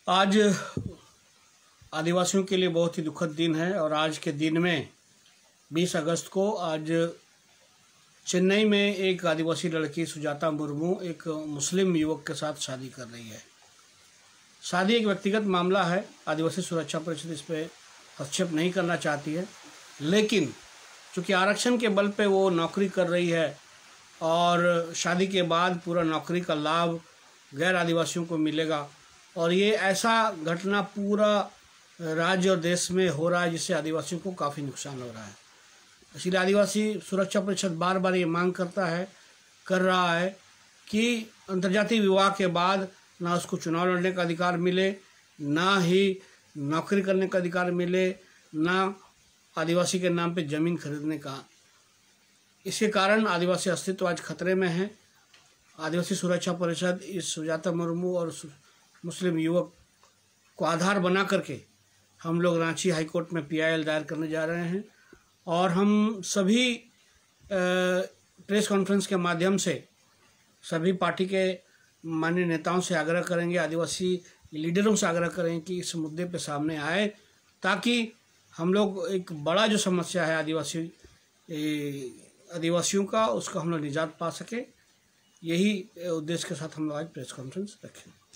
आज आदिवासियों के लिए बहुत ही दुखद दिन है और आज के दिन में 20 अगस्त को आज चेन्नई में एक आदिवासी लड़की सुजाता मुर्मू एक मुस्लिम युवक के साथ शादी कर रही है। शादी एक व्यक्तिगत मामला है, आदिवासी सुरक्षा परिषद इस पर हस्तक्षेप नहीं करना चाहती है, लेकिन चूँकि आरक्षण के बल पे वो नौकरी कर रही है और शादी के बाद पूरा नौकरी का लाभ गैर आदिवासियों को मिलेगा और ये ऐसा घटना पूरा राज्य और देश में हो रहा है जिससे आदिवासियों को काफ़ी नुकसान हो रहा है। इसलिए आदिवासी सुरक्षा परिषद बार बार ये मांग कर रहा है कि अंतर्जातीय विवाह के बाद ना उसको चुनाव लड़ने का अधिकार मिले, ना ही नौकरी करने का अधिकार मिले, ना आदिवासी के नाम पे ज़मीन खरीदने का। इसके कारण आदिवासी अस्तित्व आज खतरे में है। आदिवासी सुरक्षा परिषद इस सुजाता मुर्मू और मुस्लिम युवक को आधार बना करके हम लोग रांची हाईकोर्ट में PIL दायर करने जा रहे हैं और हम सभी प्रेस कॉन्फ्रेंस के माध्यम से सभी पार्टी के माननीय नेताओं से आग्रह करेंगे, आदिवासी लीडरों से आग्रह करेंगे कि इस मुद्दे पे सामने आए ताकि हम लोग एक बड़ा जो समस्या है आदिवासियों का उसका हम लोग निजात पा सके। यही उद्देश्य के साथ हम लोग आज प्रेस कॉन्फ्रेंस रखें।